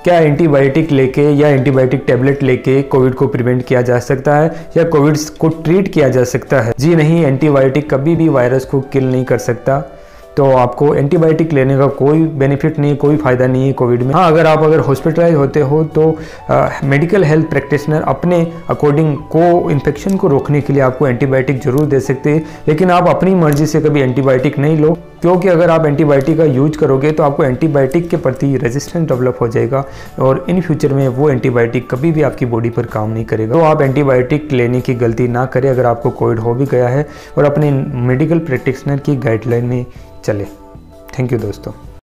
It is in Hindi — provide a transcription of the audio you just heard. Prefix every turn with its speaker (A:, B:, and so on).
A: क्या एंटीबायोटिक लेके या एंटीबायोटिक टैबलेट लेके कोविड को प्रिवेंट किया जा सकता है या कोविड को ट्रीट किया जा सकता है? जी नहीं, एंटीबायोटिक कभी भी वायरस को किल नहीं कर सकता। तो आपको एंटीबायोटिक लेने का कोई बेनिफिट नहीं है, कोई फ़ायदा नहीं है कोविड में। हाँ, अगर हॉस्पिटलाइज होते हो तो मेडिकल हेल्थ प्रैक्टिशनर अपने अकॉर्डिंग को इन्फेक्शन को रोकने के लिए आपको एंटीबायोटिक जरूर दे सकते हैं, लेकिन आप अपनी मर्जी से कभी एंटीबायोटिक नहीं लो, क्योंकि अगर आप एंटीबायोटिक का यूज करोगे तो आपको एंटीबायोटिक के प्रति रेजिस्टेंस डेवलप हो जाएगा और इन फ्यूचर में वो एंटीबायोटिक कभी भी आपकी बॉडी पर काम नहीं करेगा। तो आप एंटीबायोटिक लेने की गलती ना करें अगर आपको कोविड हो भी गया है, और अपने मेडिकल प्रैक्टिशनर की गाइडलाइन में चले। थैंक यू दोस्तों।